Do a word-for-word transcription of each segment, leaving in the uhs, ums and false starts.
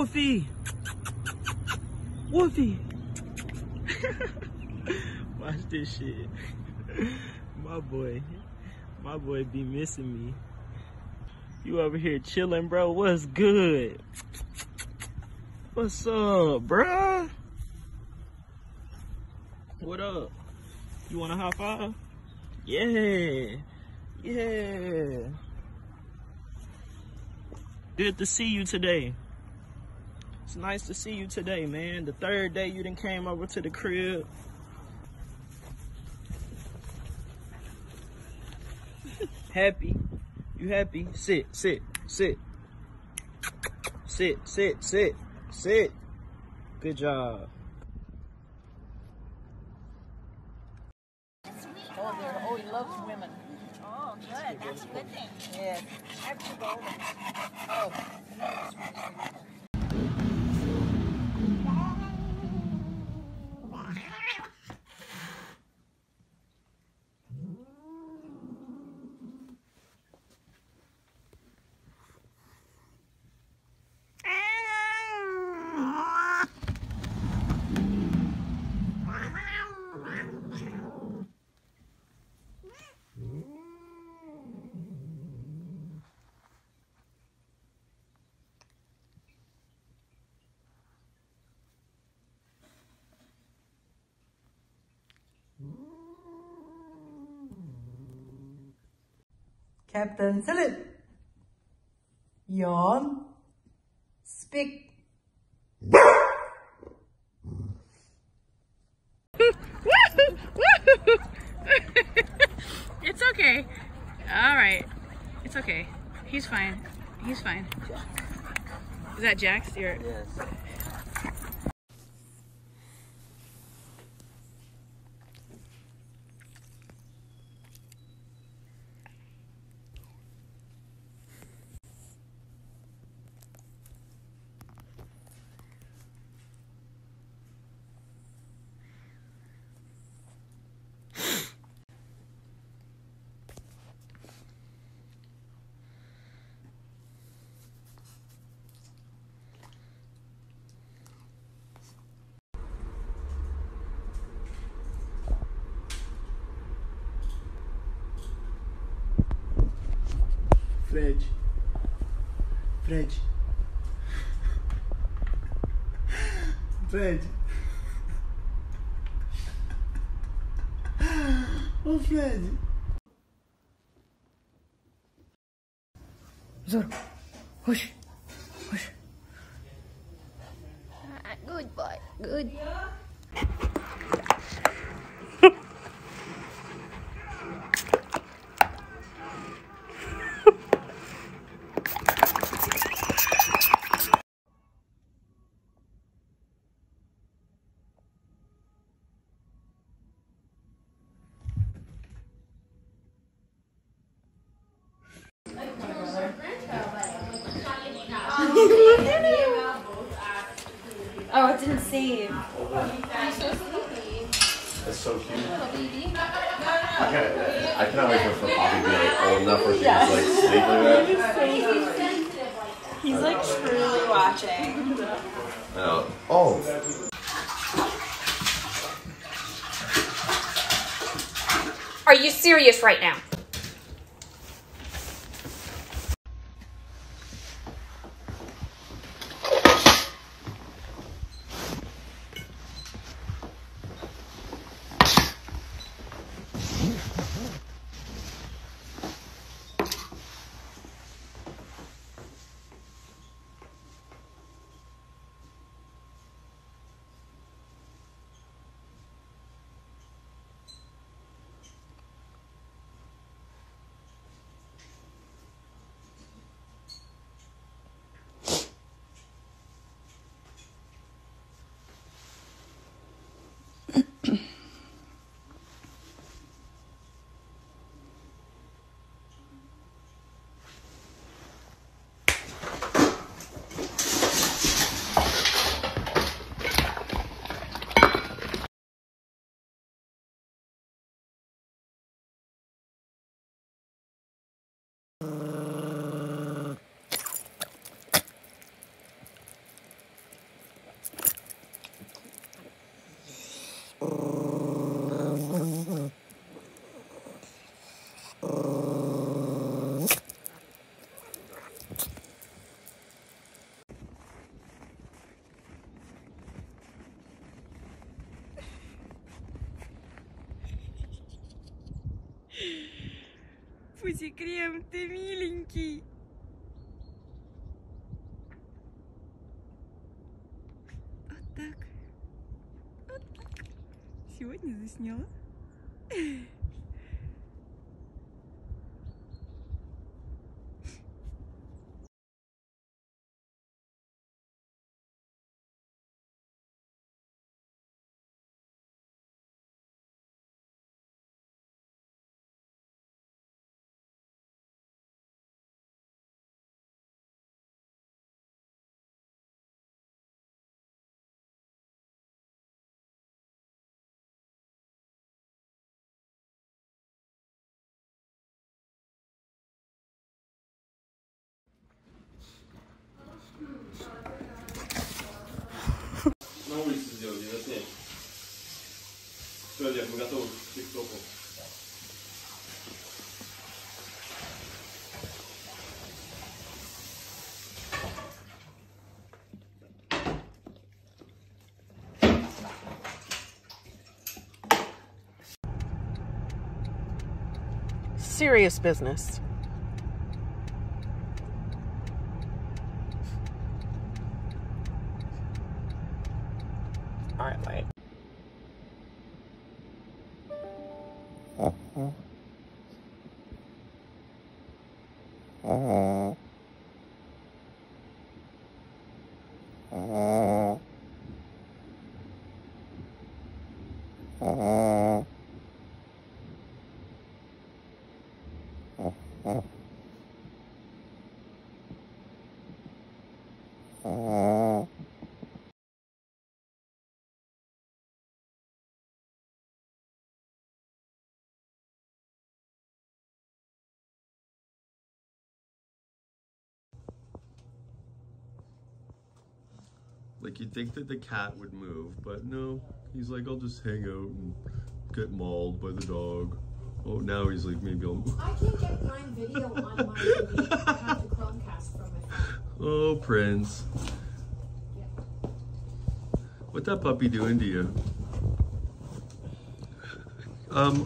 Woofy! Woofy! Watch this shit. My boy. My boy be missing me. You over here chilling, bro? What's good? What's up, bruh? What up? You want a high five? Yeah. Yeah. Good to see you today. It's nice to see you today, man. The third day you done came over to the crib. Happy? You happy? Sit, sit, sit. Sit, sit, sit, sit. Good job. Oh, dear. Oh, he loves women. Oh, good. That's a good thing. Yeah. Extra golden. Oh, Captain Salute. Yawn. Speak. It's okay. All right. It's okay. He's fine. He's fine. Is that Jax? You're... Yes. Fred. Fred. Fred. Oh, Fred. Zoro. Hush. Hush. uh, good boy. Good. Oh, it didn't save. That's so cute. I, can't, I cannot wait for Poppy to be like old enough where she yeah. just like sleep like that. He's like truly watching. I know. Oh. Are you serious right now? Пуси-крем, ты миленький. Вот так. Вот так. Сегодня засняла. На улице сделали, заснять. Все, Олег, мы готовы к тиктоку. Serious business. All right, wait. Uh-huh. Uh-huh. Uh-huh. Uh-huh. Uh-huh. Uh-huh. Like, you'd think that the cat would move, but no. He's like, I'll just hang out and get mauled by the dog. Oh, now he's like, maybe I'll... I can't get Prime Video on my T V. I have the Chromecast from my phone. Oh, Prince. Yeah. What that puppy doing to you? Um...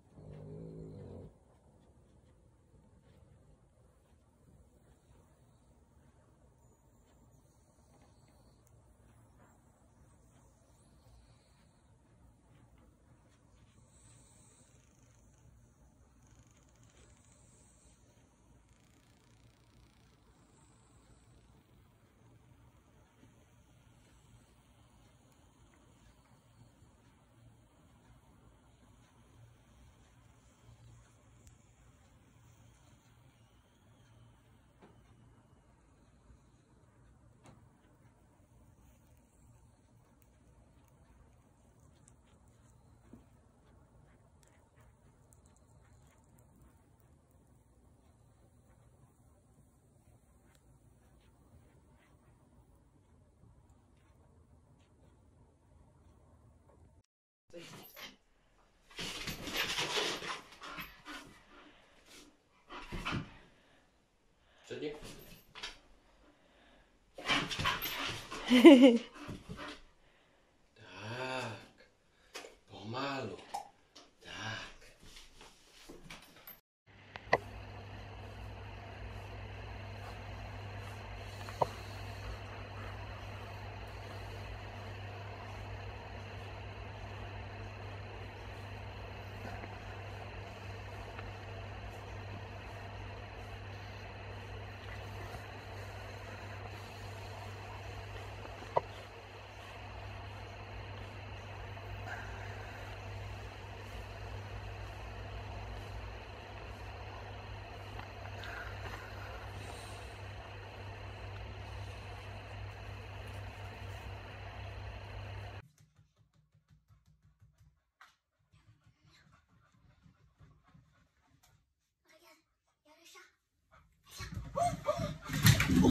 Siedzi? Tak, pomalu.